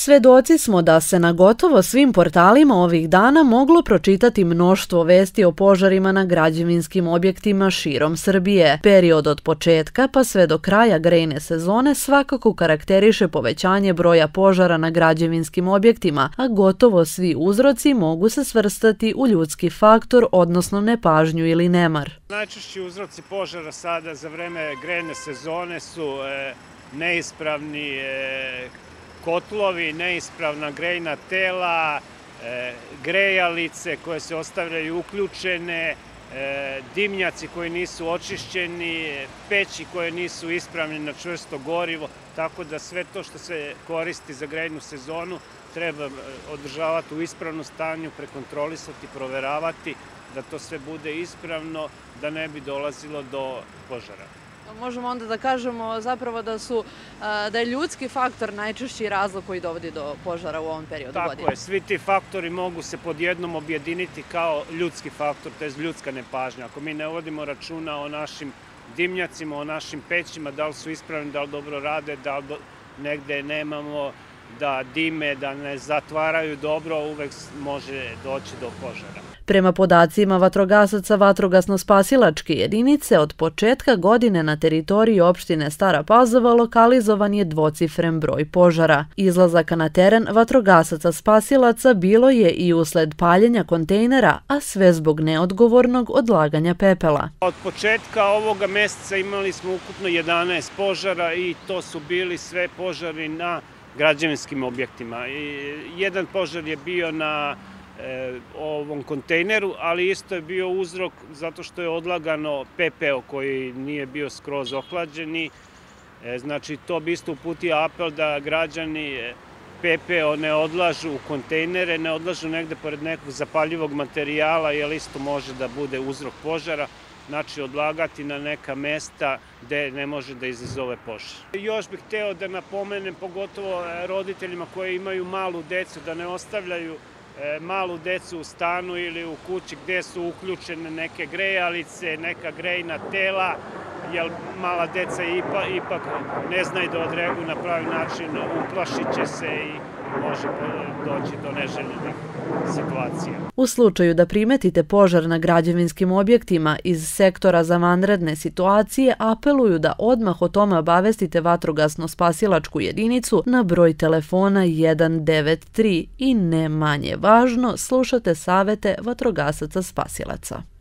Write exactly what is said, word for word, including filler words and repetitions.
Svedoci smo da se na gotovo svim portalima ovih dana moglo pročitati mnoštvo vesti o požarima na građevinskim objektima širom Srbije. Period od početka pa sve do kraja grejne sezone svakako karakteriše povećanje broja požara na građevinskim objektima, a gotovo svi uzroci mogu se svrstati u ljudski faktor, odnosno nepažnju ili nemar. Najčešći uzroci požara sada za vreme grejne sezone su e, neispravni e, kotlovi, neispravna grejna tela, e, grejalice koje se ostavljaju uključene, e, dimnjaci koji nisu očišćeni, peći koje nisu ispravne na čvrsto gorivo, tako da sve to što se koristi za grejnu sezonu treba održavati u ispravnom stanju, prekontrolisati, proveravati da to sve bude ispravno, da ne bi dolazilo do požara. Možemo onda da kažemo zapravo da su da je ljudski faktor najčešći razlog koji dovodi do požara u ovom periodu godine. Tako je, svi ti faktori mogu se pod jednom objediniti kao ljudski faktor, to je ljudska nepažnja. Ako mi ne vodimo računa o našim dimnjacima, o našim pećima, da li su ispravni, da li dobro rade, da li negde nemamo da dime, da ne zatvaraju dobro, uvek može doći do požara. Prema podacima vatrogasaca Vatrogasno-spasilačke jedinice, od početka godine na teritoriji opštine Stara Pazova lokalizovan je dvocifren broj požara. Izlazaka na teren vatrogasaca spasilaca bilo je i usled paljenja kontejnera, a sve zbog neodgovornog odlaganja pepela. Od početka ovoga meseca imali smo ukupno jedanaest požara i to su bili sve požari na građevinskim objektima. Jedan požar je bio na e, ovom kontejneru, ali isto je bio uzrok zato što je odlagano pepeo koji nije bio skroz ohlađeni. E, znači, to bi isto uputio apel da građani pepeo ne odlažu u kontejnere, ne odlažu negde pored nekog zapaljivog materijala, jer isto može da bude uzrok požara. Znači, odlagati na neka mesta gde ne može da izazove požar. Još bih hteo da napomenem, pogotovo roditeljima koji imaju malu decu, da ne ostavljaju malu decu u stanu ili u kući gde su uključene neke grejalice, neka grejna tela, jer mala deca ipak ne znaju da odreaguju na pravi način, uplašit će se i može doći do neželjenih situacija. U slučaju da primetite požar na građevinskim objektima, iz sektora za vanredne situacije apeluju da odmah o tome obavestite Vatrogasno-spasilačku jedinicu na broj telefona jedan devet tri i ne manje važno, slušate savete vatrogasaca spasilaca.